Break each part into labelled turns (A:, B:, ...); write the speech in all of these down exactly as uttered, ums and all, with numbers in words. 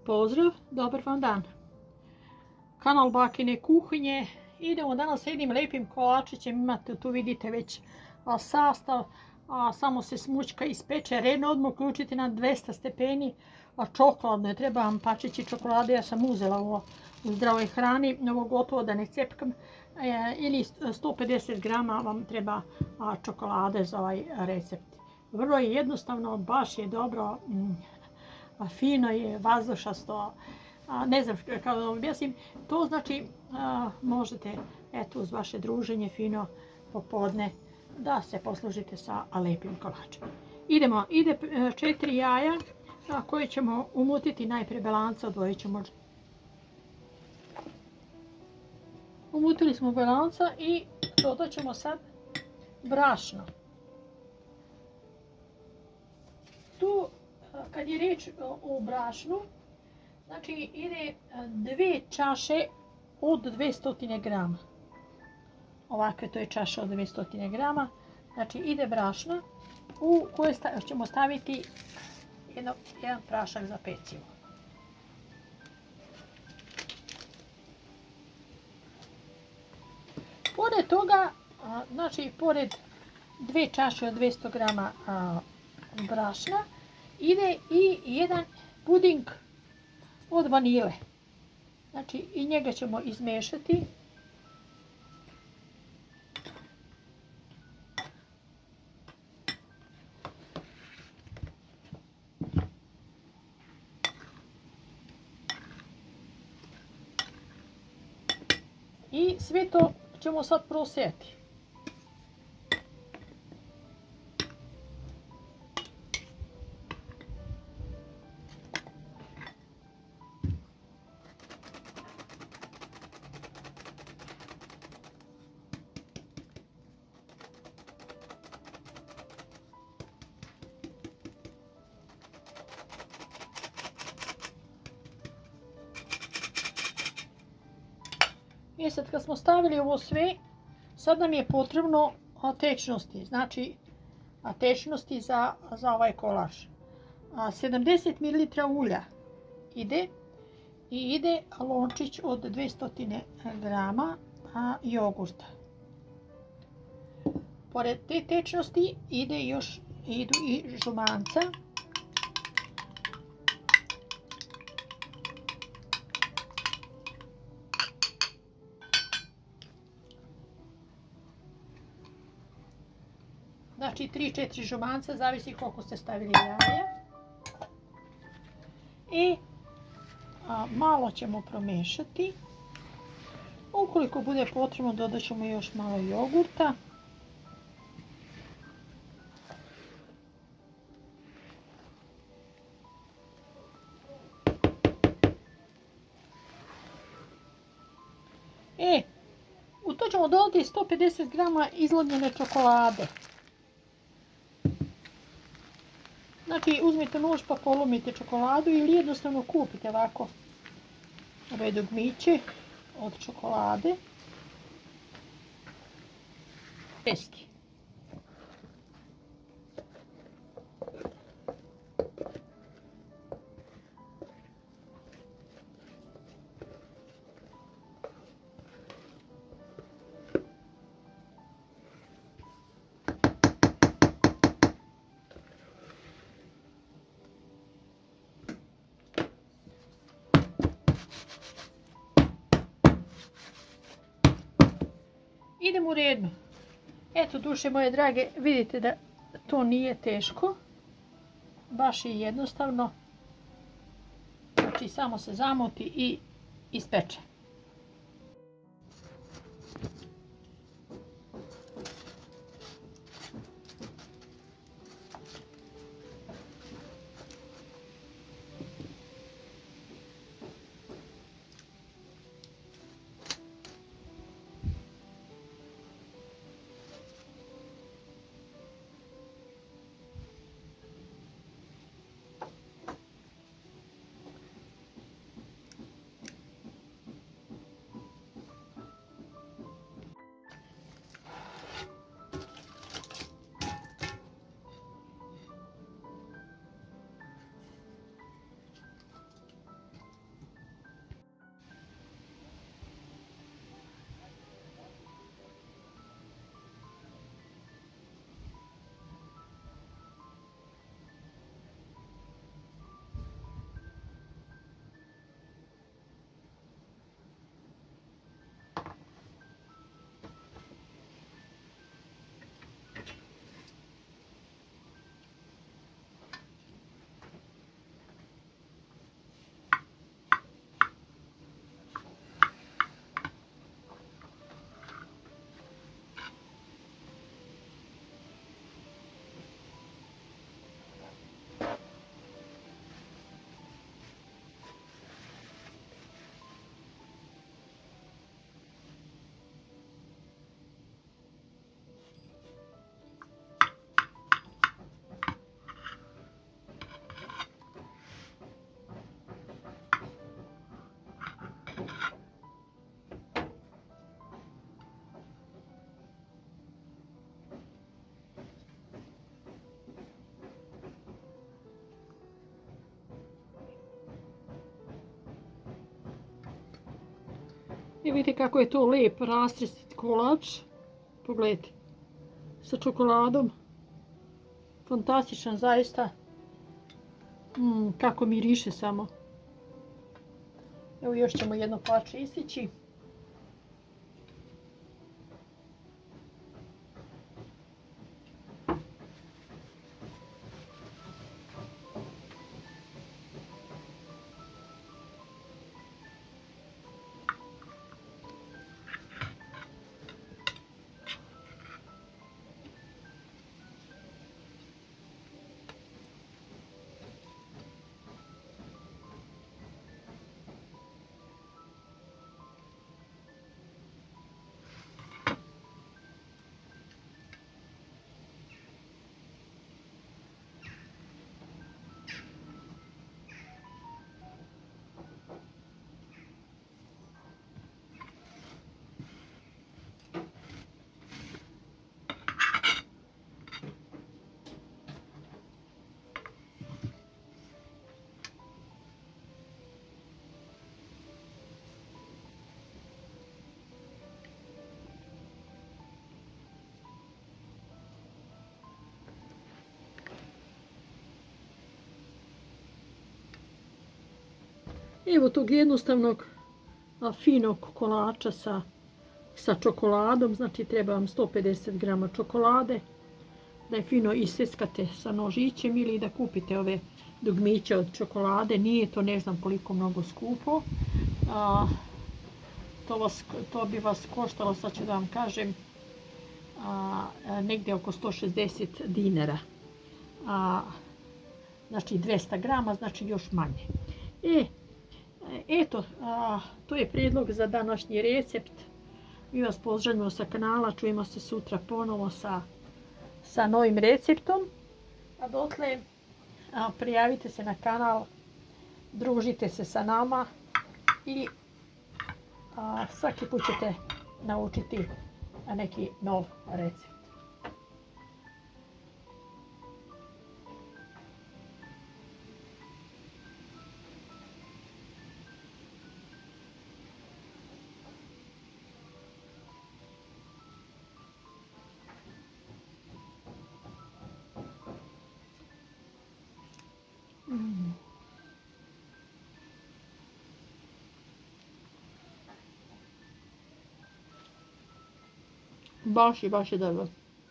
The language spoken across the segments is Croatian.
A: pozdrav, dobar vam dan. Kanal Bakine kuhinje. Idemo danas sa jednim lijepim kolačićem, imate tu vidite već sastav, a samo se smućka ispeče, redno odmah uključite na dvesta stepeni, a čokoladno je, treba vam pačići čokolade, ja sam uzela ovo u zdravoj hrani, ovo gotovo da ne cepkam, e, ili sto pedeset grama vam treba a, čokolade za ovaj recept. Vrlo je jednostavno, baš je dobro, mm, a fino je, vazdušasto, a, ne znam kako da vam objasnim, to znači a, možete eto uz vaše druženje fino popodne da se poslužite sa lijepim kolačem. Idemo, ide četiri jaja a, koje ćemo umutiti najprije belanca, odvojit ćemo. Umutili smo belanca i dodat ćemo sad brašno. Tu kad je riječ o brašnu, znači ide dvije čaše od dvjesto grama. Ovakve to je čaša od dvjesto grama. Znači ide brašna u koje ćemo staviti jedno, jedan prašak za pecivo. Pored toga, znači pored dvije čaše od dvjesto grama brašna, ide i jedan puding od vanile. Znači i njega ćemo izmiješati. I sve to ćemo sad prosijati. I sad kad smo stavili ovo sve, sad nam je potrebno tečnosti, znači tečnosti za, za ovaj kolač. sedamdeset mililitara ulja ide i ide lončić od dvjesto grama jogurta. Pored te tečnosti ide još, idu i žumanca. Znači tri do četiri žumanca, zavisi koliko ste stavili jaja. I a, malo ćemo promiješati. Ukoliko bude potrebno dodat ćemo još malo jogurta. E, u to ćemo dodati sto pedeset grama izlomljene čokolade. Znači uzmite nož pa polomite čokoladu ili jednostavno kupite ovako ove dugmiće od čokolade. Testi. Idemo u rednu. Eto, duše moje drage, vidite da to nije teško. Baš je jednostavno. Znači samo se zamoti i ispeče. I vidite kako je to lijep rastrestit kolač. Pogledajte. Sa čokoladom. Fantastičan zaista. Mm, kako miriše samo. Evo još ćemo jedno parče istići. Evo tog jednostavnog finog kolača sa, sa čokoladom, znači treba vam sto pedeset grama čokolade, da je fino iseskate sa nožićem ili da kupite ove dugmiće od čokolade, nije to ne znam koliko mnogo skupo. A, to, vas, to bi vas koštalo, sad ću da vam kažem, a, a, negdje oko sto šezdeset dinara. A, znači dvesta grama, znači još manje. E, Eto, a, to je prijedlog za današnji recept. Mi vas pozdravljamo sa kanala, čujemo se sutra ponovo sa, sa novim receptom. A dotle a, prijavite se na kanal, družite se sa nama i a, svaki put ćete naučiti neki nov recept. Mm. Baš je, baš je dobro.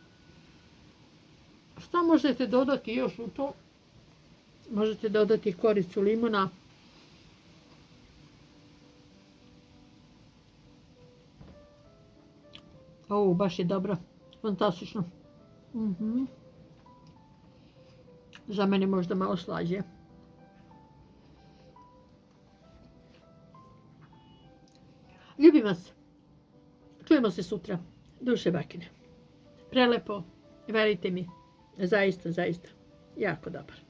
A: Šta možete dodati još u to? Možete dodati koricu limuna. O, baš je dobro. Fantastično. Mhm. Za mene možda malo slađe. Ljubim vas. Čujemo se sutra. Duše bakine. Prelepo. Verite mi. Zaista, zaista. Jako dobar.